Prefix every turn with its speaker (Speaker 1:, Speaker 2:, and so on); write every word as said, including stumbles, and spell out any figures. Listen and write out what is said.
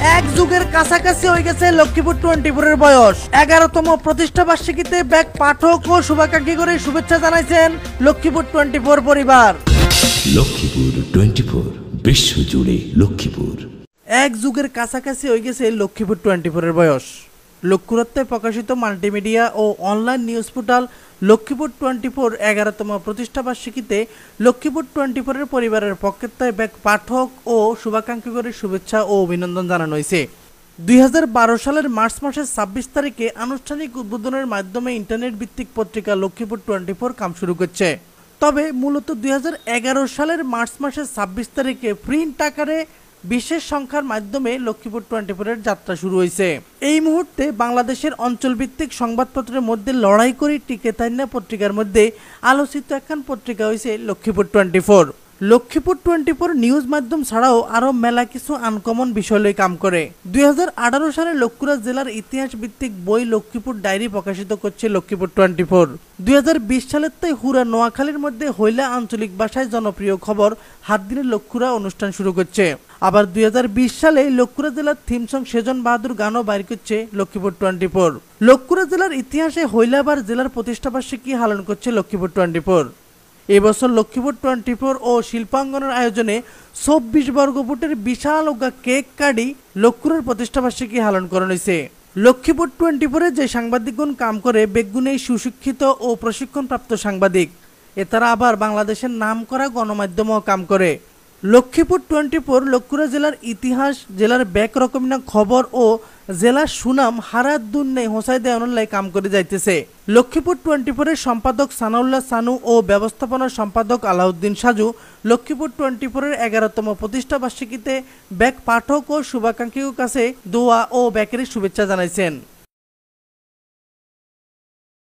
Speaker 1: এক যুগের কাছাকাছি হয়ে গেছে লক্ষ্মীপুর টোয়েন্টি-ফোর এর বয়স। এগারোতম প্রতিষ্ঠা বার্ষিকীতে ব্যাক পাঠক ও শুভাকাঙ্ক্ষী করে শুভেচ্ছা জানাইছেন লক্ষ্মীপুর টোয়েন্টি-ফোর পরিবার।
Speaker 2: লক্ষ্মীপুর টোয়েন্টি-ফোর, বিশ্ব জুড়ে লক্ষ্মীপুর।
Speaker 1: এক যুগের কাছাকাছি হয়ে গেছে লক্ষ্মীপুর টোয়েন্টি-ফোর এর বয়স। লক্ষ্যরত্বে প্রকাশিত মাল্টিমিডিয়া ও online news portal Lakshmipur twenty four এগারোতম প্রতিষ্ঠা বার্ষিকীতে লক্ষ্মীপুর টোয়েন্টি-ফোর এর পরিবারের পক্ষে ব্যাক পাঠক ও শুভাকাঙ্ক্ষী করে শুভেচ্ছা ও অভিনন্দন জানানো হয়েছে। দুই হাজার বারো সালের মার্চ মাসের ছাব্বিশ তারিখে আনুষ্ঠানিক উদ্বোধনের মাধ্যমে ইন্টারনেট ভিত্তিক পত্রিকা লক্ষ্মীপুর টোয়েন্টি-ফোর কাম শুরু করছে। তবে মূলত দুই হাজার এগারো সালের মার্চ মাসের ছাব্বিশ তারিখে প্রিন্ট আকারে বিশেষ সংখ্যার মাধ্যমে লক্ষ্মীপুর টোয়েন্টি-ফোর এর যাত্রা শুরু হয়েছে। এই মুহূর্তে বাংলাদেশের অঞ্চলভিত্তিক সংবাদপত্রের মধ্যে লড়াই করে টিকে তাইনা পত্রিকার মধ্যে আলোচিত একখান পত্রিকা হয়েছে Lakshmipur twenty four. Lakshmipur twenty four news মাধ্যম ছাড়াও আরো মেলা কিছু আনকমন বিষয় লই কাম করে। দুই হাজার আঠারো সালে লক্ষ্মীপুর জেলার ইতিহাস ভিত্তিক বই লক্ষ্মীপুর ডায়েরি প্রকাশিত করছে লক্ষ্মীপুর টোয়েন্টি-ফোর। দুই হাজার বিশ সালের তাই হুরা নোয়াখালীর মধ্যে হইলা আঞ্চলিক ভাষায় জনপ্রিয় খবর হাত দিনের লক্ষ্মীপুরা অনুষ্ঠান শুরু করছে। আবার দুই হাজার বিশ সালে লক্ষ্মীপুর জেলার থিম সং সেজন বাহাদুর গানও বাইর করছে লক্ষ্মীপুর টোয়েন্টি-ফোর। লক্ষ্মীপুর জেলার ইতিহাসে হইলাবার জেলার প্রতিষ্ঠা বার্ষিকী পালন করছে লক্ষ্মীপুর টোয়েন্টি-ফোর। এবছর লক্ষ্মীপুর টোয়েন্টি-ফোর ও শিল্পাঙ্গনের আয়োজনে চব্বিশ বর্গফুটের বিশাল ওগা কেক কাটি লক্ষ্মীপুরের প্রতিষ্ঠা বার্ষিকী পালন করা হয়েছে। লক্ষ্মীপুর টোয়েন্টি-ফোরে যে সাংবাদিকগণ কাম করে বেগুনে সুশিক্ষিত ও প্রশিক্ষণপ্রাপ্ত সাংবাদিক, এতারা আবার বাংলাদেশের নাম করা গণমাধ্যমও কাম করে। লক্ষ্মীপুর টোয়েন্টি-ফোর লক্ষ্মীপুর জেলার ইতিহাস, জেলার ব্যাক রকমিনা খবর ও জেলার সুনাম হারাত দুর্নে হোসাই দেওয়ানোল্লাই কাম করে যাইতেছে। লক্ষ্মীপুর টোয়েন্টি-ফোর এর সম্পাদক সানাউল্লাহ সানু ও ব্যবস্থাপনার সম্পাদক আলাউদ্দিন সাজু লক্ষ্মীপুর টোয়েন্টি-ফোর এর এগারোতম প্রতিষ্ঠা বার্ষিকীতে ব্যাক পাঠক ও শুভাকাঙ্ক্ষীর কাছে দোয়া ও ব্যাকের শুভেচ্ছা জানাইছেন।